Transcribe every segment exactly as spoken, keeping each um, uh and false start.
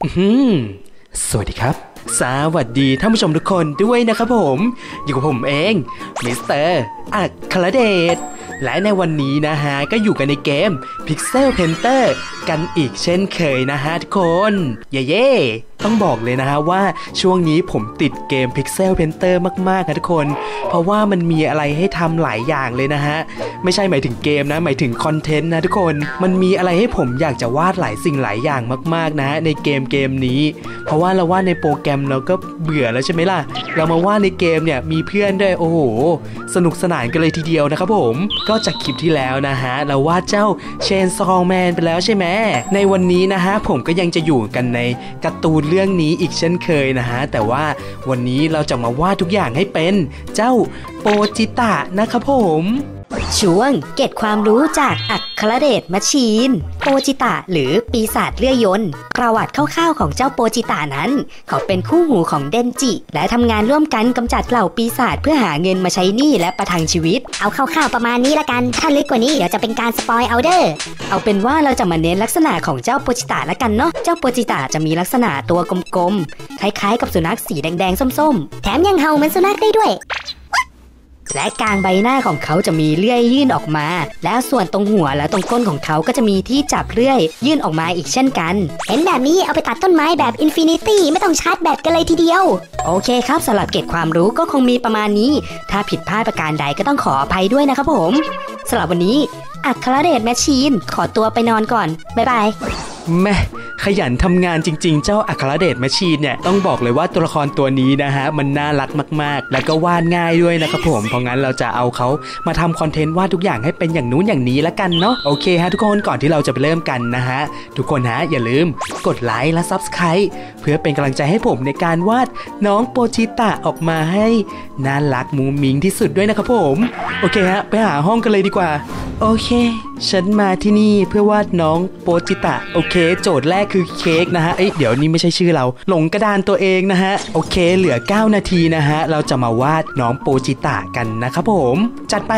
อืมสวัสดีครับสวัสดีท่านผู้ชมทุกคนด้วยนะครับผมอยู่กับผมเองมิสเตอร์อัครเดชและในวันนี้นะฮะก็อยู่กันในเกม Pixel Painter กันอีกเช่นเคยนะฮะทุกคนเย่เย่ต้องบอกเลยนะฮะว่าช่วงนี้ผมติดเกม Pixel Painter มากๆนะทุกคนเพราะว่ามันมีอะไรให้ทำหลายอย่างเลยนะฮะไม่ใช่หมายถึงเกมนะหมายถึงคอนเทนต์นะทุกคนมันมีอะไรให้ผมอยากจะวาดหลายสิ่งหลายอย่างมากๆนะในเกมเกมนี้เพราะว่าเราวาดในโปรแกรมเราก็เบื่อแล้วใช่ไหมล่ะเรามาวาดในเกมเนี่ยมีเพื่อนด้วยโอ้โหสนุกสนานกันเลยทีเดียวนะครับผมก็จากคลิปที่แล้วนะฮะเราวาดเจ้าเชนซองแมนไปแล้วใช่ไหมในวันนี้นะฮะผมก็ยังจะอยู่กันในการ์ตูนเรื่องนี้อีกเช่นเคยนะฮะแต่ว่าวันนี้เราจะมาวาดทุกอย่างให้เป็นเจ้าโปจิตะนะครับผมช่วงเก็บความรู้จากอัครเดชมัชชีนโปจิตะหรือปีศาจเลื่อยยนต์ประวัติคร่าวๆของเจ้าโปจิตะนั้นเขาเป็นคู่หูของเดนจิและทำงานร่วมกันกำจัดเหล่าปีศาจเพื่อหาเงินมาใช้หนี้และประทังชีวิตเอาคร่าวๆประมาณนี้ละกันถ้าลึกกว่านี้เดี๋ยวจะเป็นการสปอยเอาเด้อเอาเป็นว่าเราจะมาเน้นลักษณะของเจ้าโปจิตะละกันเนาะเจ้าโปจิตะจะมีลักษณะตัวกลมๆคล้ายๆกับสุนัขสีแดงๆส้มๆแถมยังเห่าเหมือนสุนัขได้ด้วยและกลางใบหน้าของเขาจะมีเลื่อยยื่นออกมาแล้วส่วนตรงหัวและตรงก้นของเขาก็จะมีที่จับเลื่อยยื่นออกมาอีกเช่นกันเห็นแบบนี้เอาไปตัดต้นไม้แบบอินฟินิตี้ไม่ต้องชาร์จแบตกันเลยทีเดียวโอเคครับสำหรับเก็บความรู้ก็คงมีประมาณนี้ถ้าผิดพลาดประการใดก็ต้องขออภัยด้วยนะครับผมสำหรับวันนี้อัครเดชแมชชีนขอตัวไปนอนก่อนบ๊ายบายแม่ขยันทำงานจริงๆเจ้าอัครเดชแมชชีนเนี่ยต้องบอกเลยว่าตัวละครตัวนี้นะฮะมันน่ารักมากๆแล้วก็วาดง่ายด้วยนะครับผมเพราะงั้นเราจะเอาเขามาทำคอนเทนต์วาดทุกอย่างให้เป็นอย่างนู้นอย่างนี้ละกันเนาะโอเคฮะทุกคนก่อนที่เราจะไปเริ่มกันนะฮะทุกคนฮะอย่าลืมกดไลค์และ ซับสไครบ์ เพื่อเป็นกำลังใจให้ผมในการวาดน้องโปจิตะออกมาให้น่ารักมุ้งมิ้งที่สุดด้วยนะครับผมโอเคฮะไปหาห้องกันเลยดีกว่าโอเคฉันมาที่นี่เพื่อวาดน้องโปจิตะโอเคโจทย์แรกคือเค้กนะฮะเอ้ยเดี๋ยวนี้ไม่ใช่ชื่อเราหลงกระดานตัวเองนะฮะโอเคเหลือเก้านาทีนะฮะเราจะมาวาดน้องโปจิตะกันนะครับผมจัดไป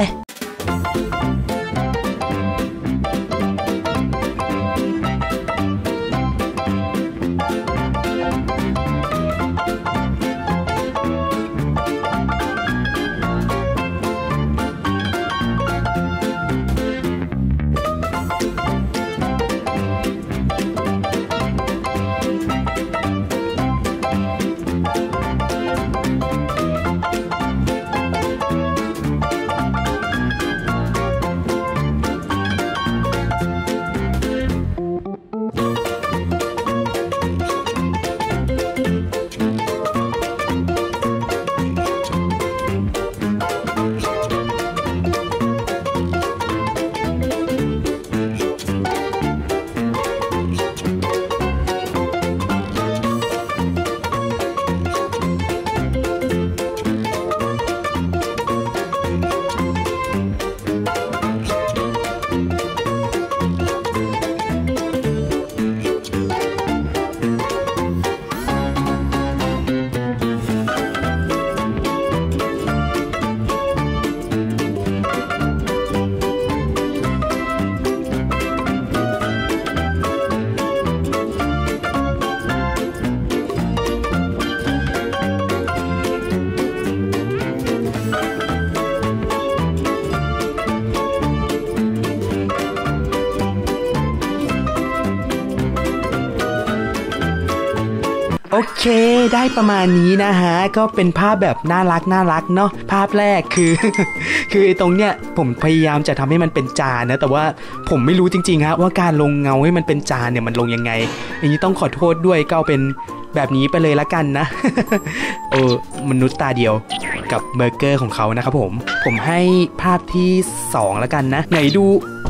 โอเคได้ประมาณนี้นะฮะก็เป็นภาพแบบน่ารักน่ารักเนาะภาพแรกคือ คือตรงเนี้ยผมพยายามจะทำให้มันเป็นจานนะแต่ว่าผมไม่รู้จริงๆฮะว่าการลงเงาให้มันเป็นจานเนี่ยมันลงยังไงอย่างนี้ต้องขอโทษด้วยก็เอาเป็นแบบนี้ไปเลยละกันนะ เออมนุษย์ตาเดียวกับเบอร์เกอร์ของเขานะครับผมผมให้ภาพที่สองละกันนะไหนดู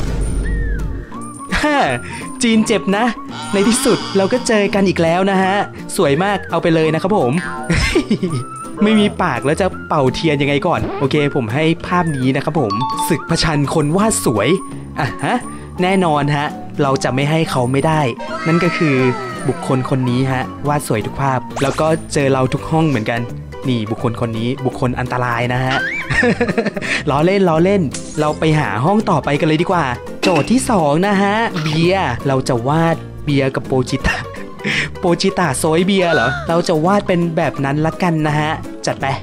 จีนเจ็บนะในที่สุดเราก็เจอกันอีกแล้วนะฮะสวยมากเอาไปเลยนะครับผม ไม่มีปากแล้วจะเป่าเทียนยังไงก่อนโอเคผมให้ภาพนี้นะครับผมศึกประชันคนวาดสวยอ่ะฮะแน่นอนฮะเราจะไม่ให้เขาไม่ได้นั่นก็คือบุคคลคนนี้ฮะวาดสวยทุกภาพแล้วก็เจอเราทุกห้องเหมือนกันนี่บุคคลคนนี้บุคคลอันตรายนะฮะ ล้อเล่นล้อเล่นเราไปหาห้องต่อไปกันเลยดีกว่าโจทย์ที่สองนะฮะเบียร์เราจะวาดเบียร์กับโปจิตะโปจิตะโซยเบียร์เหรอเราจะวาดเป็นแบบนั้นละกันนะฮะจัดไป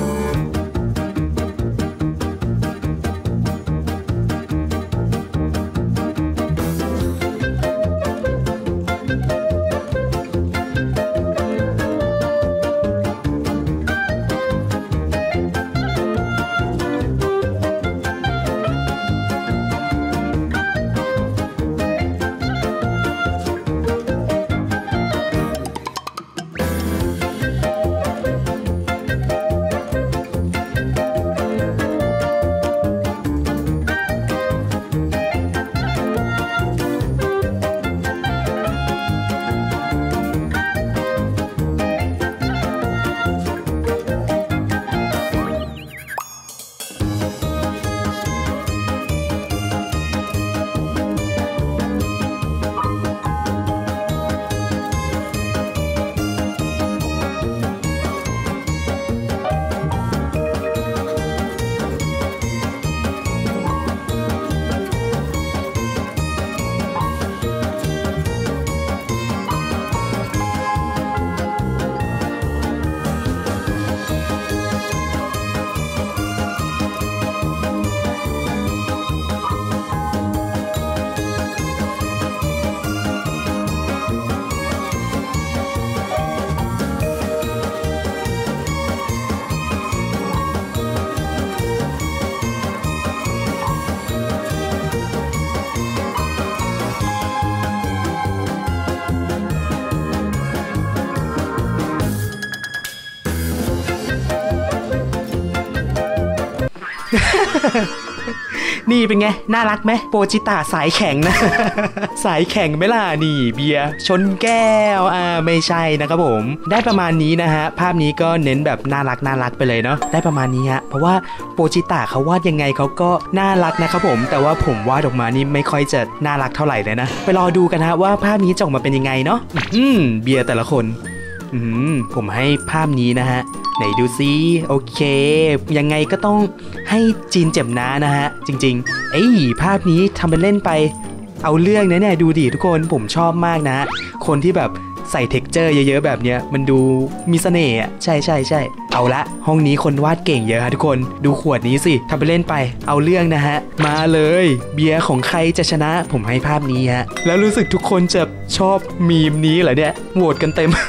นี่เป็นไงน่ารักไหมโปจิตะสายแข็งนะ สายแข็งไหมล่ะนี่เบียร์ชนแก้วอ่าไม่ใช่นะครับผมได้ประมาณนี้นะฮะภาพนี้ก็เน้นแบบน่ารักน่ารักไปเลยเนาะได้ประมาณนี้ฮะเพราะว่าโปจิตะเขาวาดยังไงเขาก็น่ารักนะครับผมแต่ว่าผมวาดออกมานี่ไม่ค่อยจะน่ารักเท่าไหร่เลยนะไปรอดูกันฮะว่าภาพนี้จะออกมาเป็นยังไงเนาะอืมเบียร์แต่ละคนอืมผมให้ภาพนี้นะฮะไหนดูซิโอเคยังไงก็ต้องให้จีนเจ็บน้านะฮะจริงๆเอ้ยภาพนี้ทำเป็นเล่นไปเอาเรื่องนะเนี่ยดูดิทุกคนผมชอบมากนะคนที่แบบใส่เท็กเจอร์เยอะๆแบบเนี้ยมันดูมีเสน่ห์อ่ะใช่ใช่ใช่เอาละห้องนี้คนวาดเก่งเยอะฮะทุกคนดูขวดนี้สิทำเป็นเล่นไปเอาเรื่องนะฮะมาเลยเบียร์ของใครจะชนะผมให้ภาพนี้ฮะแล้วรู้สึกทุกคนจะชอบมีมนี้เหรอเนี่ยโหวตกันเต็ม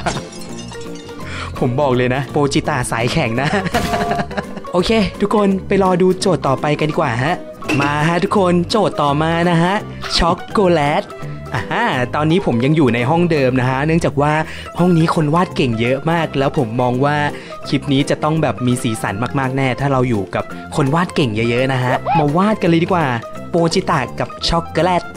ผมบอกเลยนะโปจิตะสายแข็งนะ โอเคทุกคนไปรอดูโจทย์ต่อไปกันดีกว่าฮะมาฮะทุกคนโจทย์ต่อมานะฮะช็อกโกแลตอ่าตอนนี้ผมยังอยู่ในห้องเดิมนะฮะเนื่องจากว่าห้องนี้คนวาดเก่งเยอะมากแล้วผมมองว่าคลิปนี้จะต้องแบบมีสีสันมากๆแน่ถ้าเราอยู่กับคนวาดเก่งเยอะๆนะฮะมาวาดกันเลยดีกว่าโปจิตะกับช็อกโกแลต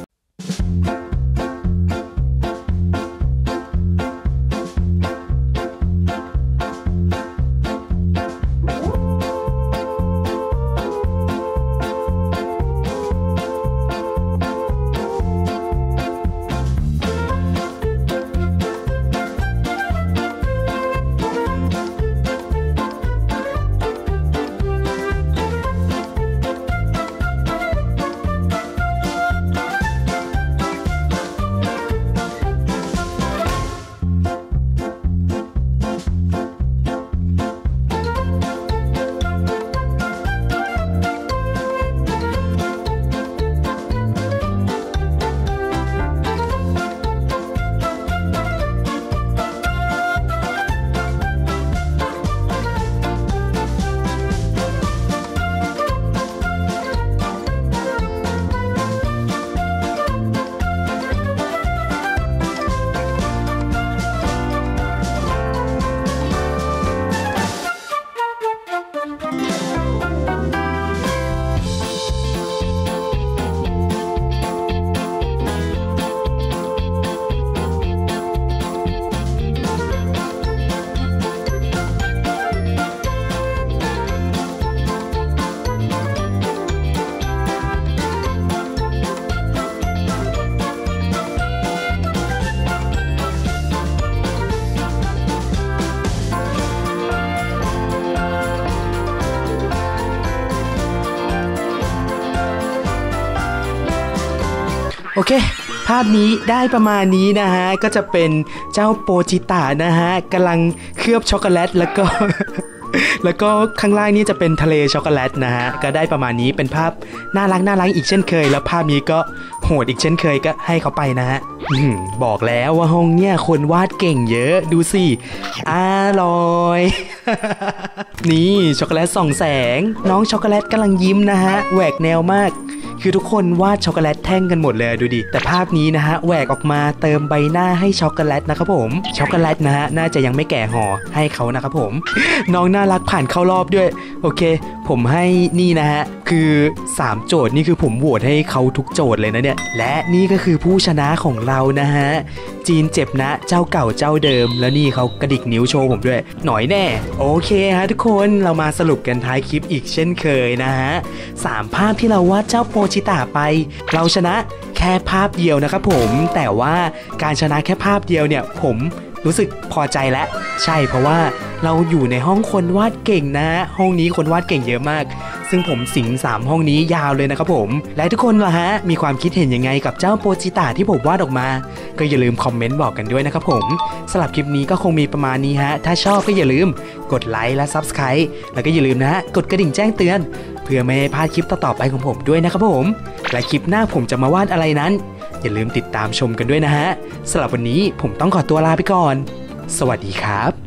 โอเคภาพนี้ได้ประมาณนี้นะฮะก็จะเป็นเจ้าโปจิตะนะฮะกำลังเคลือบช็อกโกแลตแล้วก็ แล้วก็ข้างล่างนี่จะเป็นทะเลช็อกโกแลตนะฮะก็ได้ประมาณนี้เป็นภาพน่ารักน่ารักอีกเช่นเคยแล้วภาพนี้ก็โหดอีกเช่นเคยก็ให้เขาไปนะฮะบอกแล้วว่าห้องเนี่ยคนวาดเก่งเยอะดูสิอร่อย นี่ช็อกโกแลตส่องแสงน้องช็อกโกแลตกำลังยิ้มนะฮะแหวกแนวมากคือทุกคนวาดช็อกโกแลตแท่งกันหมดเลยดูดิแต่ภาพนี้นะฮะแหวกออกมาเติมใบหน้าให้ช็อกโกแลตนะครับผมช็อกโกแลตนะฮะน่าจะยังไม่แก่ห่อให้เขานะครับผมน้องน่ารักผ่านเข้ารอบด้วยโอเคผมให้นี่นะฮะคือสามโจทย์นี่คือผมโหวตให้เขาทุกโจทย์เลยนะเนี่ยและนี่ก็คือผู้ชนะของเรานะฮะจีนเจ็บนะเจ้าเก่าเจ้าเดิมแล้วนี่เขากระดิกนิ้วโชว์ผมด้วยหน่อยแน่โอเคฮะทุกคนเรามาสรุปกันท้ายคลิปอีกเช่นเคยนะฮะสามภาพที่เราวาดเจ้าโปจิตะไปเราชนะแค่ภาพเดียวนะครับผมแต่ว่าการชนะแค่ภาพเดียวเนี่ยผมรู้สึกพอใจแล้วใช่เพราะว่าเราอยู่ในห้องคนวาดเก่งนะห้องนี้คนวาดเก่งเยอะมากซึ่งผมสิงสามห้องนี้ยาวเลยนะครับผมและทุกคนล่ะฮะมีความคิดเห็นยังไงกับเจ้าโปจิตะที่ผมวาดออกมาก็อย่าลืมคอมเมนต์บอกกันด้วยนะครับผมสำหรับคลิปนี้ก็คงมีประมาณนี้ฮะถ้าชอบก็อย่าลืมกดไลค์และ ซับสไครบ์ แล้วก็อย่าลืมนะฮะกดกระดิ่งแจ้งเตือนเพื่อไม่ให้พลาดคลิปต่อๆไปของผมด้วยนะครับผมและคลิปหน้าผมจะมาวาดอะไรนั้นอย่าลืมติดตามชมกันด้วยนะฮะสำหรับวันนี้ผมต้องขอตัวลาไปก่อนสวัสดีครับ